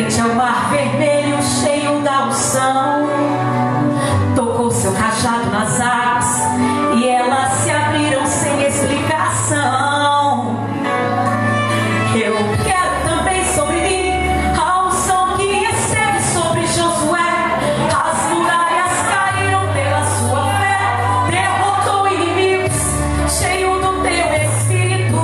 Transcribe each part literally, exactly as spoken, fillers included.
frente ao mar vermelho cheio da unção, tocou seu cajado nas águas e elas se abriram sem explicação. Eu quero também sobre mim a unção que esteve sobre Josué. As muralhas caíram pela sua fé, derrotou inimigos, cheio do teu espírito.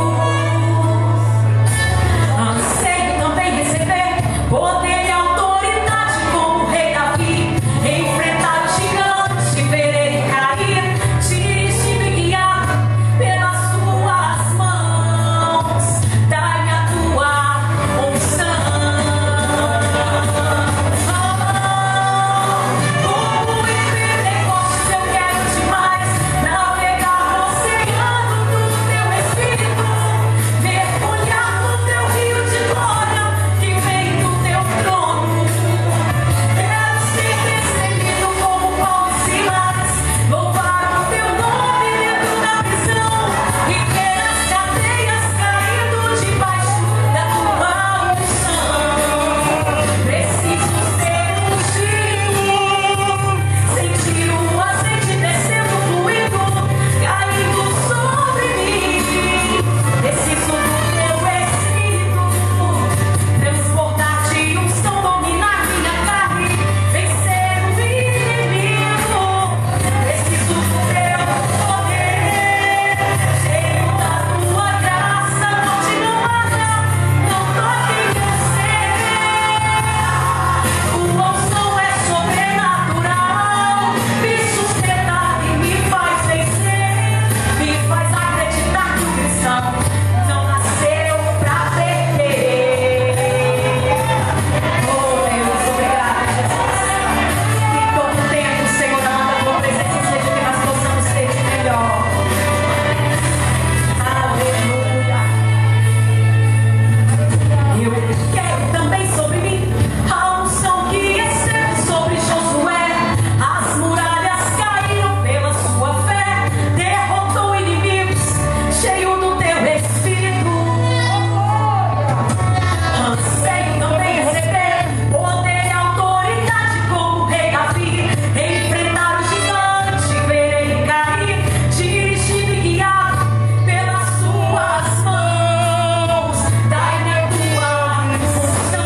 Anseio também receber poder e autoridade como o rei Davi, enfrentar os gigantes, te verei cair, dirigido e guiado pelas tuas mãos. Dai-me a tua unção. Como em Pentecostes eu quero demais navegar no oceano do teu espírito, mergulhar no teu rio de glória que vem do teu trono. Quero ser destemido como Paulo e Silas, louvar o teu nome dentro da prisão e ver as cadeias caindo debaixo da tua unção. Preciso ser ungido, sentir o azeite descendo, fluindo, caindo sobre mim. Preciso do teu espírito, transportar de unção, dominar minha carne, vencer o inimigo. Preciso do teu poder, cheio da tua graça, continuada, não toque em você. Tua unção é sobrenatural, me sustenta e me faz vencer, me faz acreditar que o cristão não nasceu pra perder. Oh Deus, obrigada, Jesus. Em todo tempo, Senhor, a tua presença seja o que nós possamos ter de melhor. Aleluia. Eu quero também sobre mim a unção que esteve sobre Josué. As muralhas caíram pela sua fé, derrotou inimigos, cheio do teu espírito. Anseio também receber poder e autoridade como o rei Davi, enfrentar o gigante, verei cair, dirigido e guiado pelas suas mãos. Dai-me a tua unção.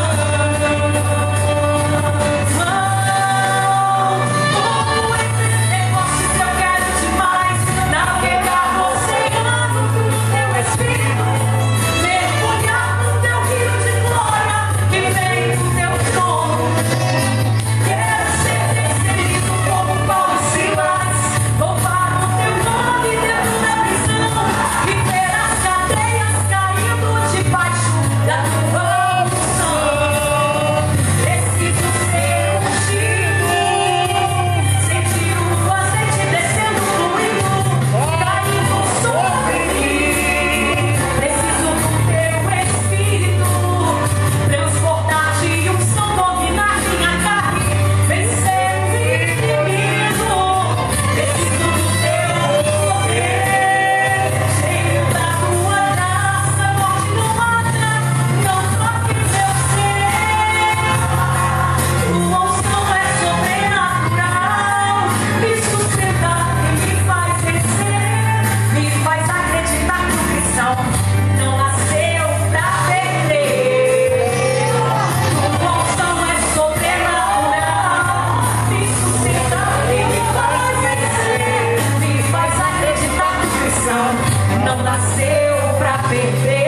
Como em Pentecostes eu quero demais navegar no oceano do teu espírito, mergulhar no teu rio de glória que vem do teu trono. Quero ser destemido como Paulo e Silas, louvar o teu nome dentro da prisão e ver as cadeias caindo debaixo da tua unção. Preciso ser ungido, sentir o azeite descendo, fluindo, caindo sobre mim. Preciso do teu espírito, transportar de unção, dominar minha carne, vencer o inimigo. Preciso do teu poder, cheio da tua graça, continuada, não toque em meu ser. Tua unção é sobrenatural, me sustenta e me faz vencer, me faz acreditar que o cristão não nasceu pra perder. Tua unção é sobrenatural, me sustenta e me faz vencer, me faz acreditar que o cristão não nasceu pra perder.